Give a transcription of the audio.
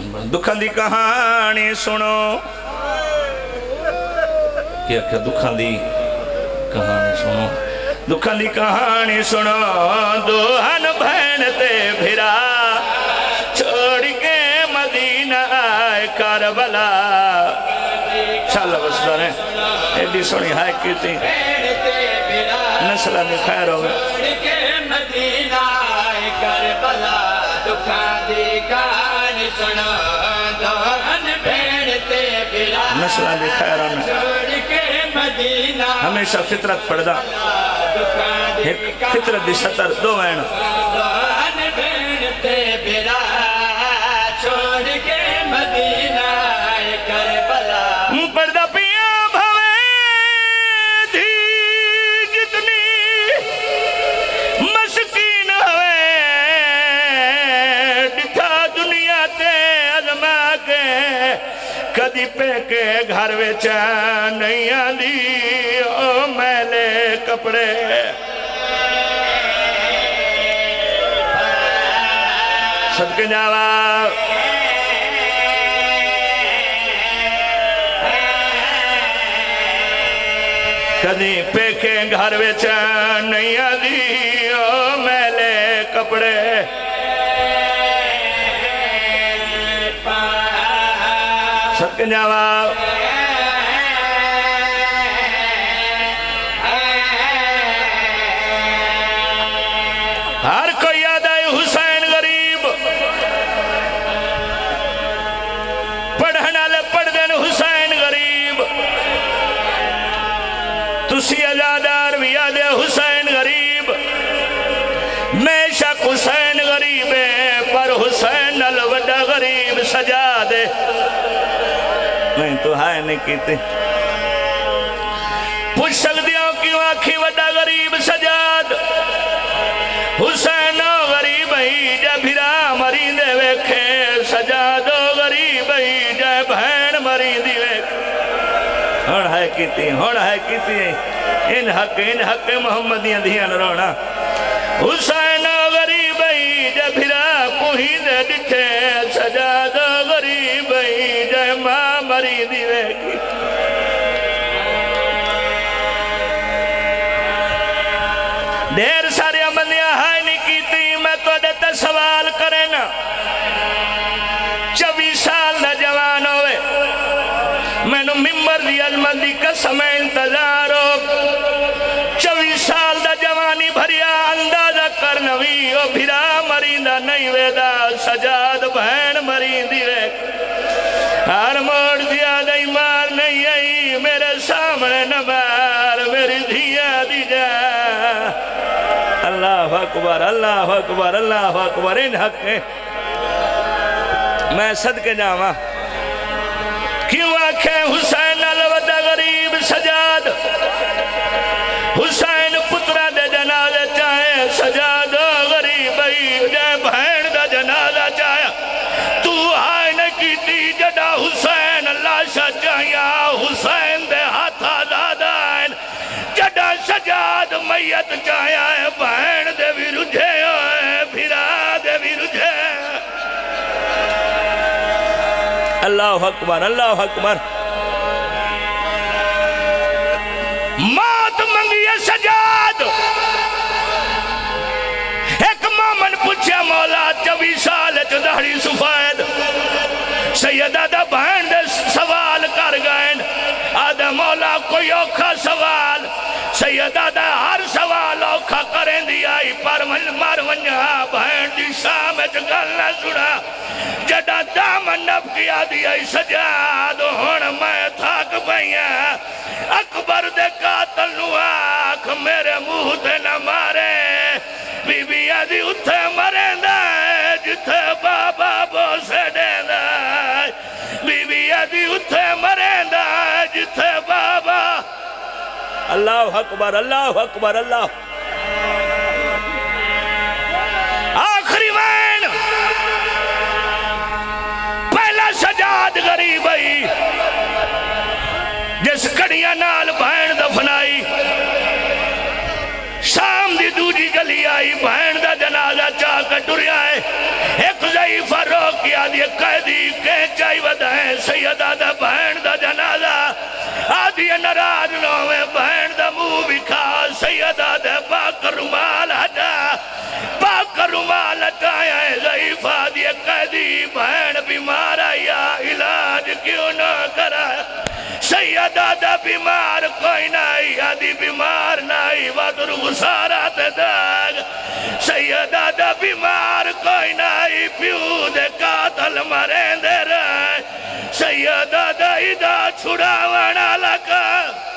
دکھاں دی کہانی سنو کیا کیا دکھاں دی کہانی سنو دکھاں دی کہانی سنو دوہن بہن تے بھرا چھوڑ کے مدینہ آئے کربلا شاءاللہ بسدار ہیں ایڈی سنی ہائے کیتی نسلہ میں خیر ہوگا مدینہ آئے کربلا دکھاں دی کہانی سنو دوہن بہن تے بھرا نسلہ میں خیر ہونا چھوڑ کے مدینہ ہمیشہ فطرت پڑھ دا ایک فطرت دی سطر دو وین دوہن بہن تے بھرا چھوڑ کے مدینہ آئے کربلا پڑھ دا پیا بھوے دھی جتنی مسکین ہوئے ڈٹھا دنیا تے عظمہ کے کدی پہ کے گھر ویچا نہیں آدھی او میلے کپڑے صدقے جاوا کدی پہ کے گھر ویچا نہیں آدھی او میلے کپڑے صدقے جاوا ہر کوئی یاد آئے حسین غریب پڑھنا لے پڑھ دین حسین غریب تسی ازادار بھی یاد ہے حسین غریب میں شک حسین غریب ہے پر حسین الوڈا غریب سجا دے میں تو ہائے نہیں کیتے پوچھ سکدیوں کیوں آکھی وڈا غریب سجاد حسین غریب ہی جا بھرا مری دے ویکھے سجاد غریب ہی جا بہن مری دی ویکھے ہون ہے کیتی ان حق محمدیاں دھیان رونا حسین غریب ہی جا بھرا کوہی دے ڈٹھے سجاد غریب ہی جا ماں مری دی ویکھے دیر سارے بندیاں ہائے نہیں کیتی میں تو دیتا سوال کرے نا 24 سال دا جوان ہوئے میں نو ممبر دی عظمت دی قسم انتظار ہو 24 سال دا جوانی بھریا اندازہ کرنوی او بھرا مریندا نہیں ویدہ سجاد بہن مریندی وے ہر موڑ دیا دائی مار نہیں آئی میرے سامنے نمار میری دھیا دی جا اللہ اکبر اللہ اکبر اللہ اکبر ان حق ہے میں صدقے جاواں کیوں آنکھیں حسین الودہ غریب سجاد حسین پترہ دے جنازہ چاہے سجاد غریب جے بہن دا جنازہ چاہے تو آئے نہ کیتی جڑا حسین اللہ شاہ چاہیا حسین دے ہاتھا دادائن جڑا سجاد میت چاہیا ہے بہن دے بھی رجھے ہوئے بھرا دے بھی رجھے اللہ اکبر اللہ اکبر موت منگی سجاد ایک مومن پوچھا مولا 24 سال دہڑی سفید سیدہ دا بہن دے سوال کر گئن آدھا مولا کوئی اوکھا سوال سیدہ دا ہر سوال اوکھا کریں دی آئی پر مار ونجا بہن دی سامت گلنا سنا جڑا دامن نب کیا دی آئی سجاد ہون میں تھاک بھئیا اکبر دے قاتل نو آکھ میرے منہ تے نہ مارے بی بی آدھی اتھے مرین دائے جتھے بابا بوسے دیں دائے بی بی آدھی اتھے مرین دائے جتھے بابا اللہ اکبر اللہ اکبر اللہ آخری وین پہلا سجاد غریب آئی جس کڑیاں نال بہن دفنائی شام دی دوجی گلی آئی بہن دا جنازہ چاہ کے ٹریا ہے ایک ضعیفہ روک کیا دیا قیدی کے چاہی ودائیں سیدہ دا بہن دا جنازہ آدھی نراج نوے بہن دا منہ بکھا سیدہ دا پاک رومال ہٹا پاک رومال ہٹایا ہے ضعیفہ دیا قیدی بہن بیمار آیا علاج کیوں نہ کرا سیدہ دا بیمار کوئی نہیں آدھی بیمار نہیں وادر غسارات داگ سیدہ دا بیمار کوئی نہیں پیو دے قاتل مرین دے رہے سیدہ دا ایدہ چھڑا وانا لکا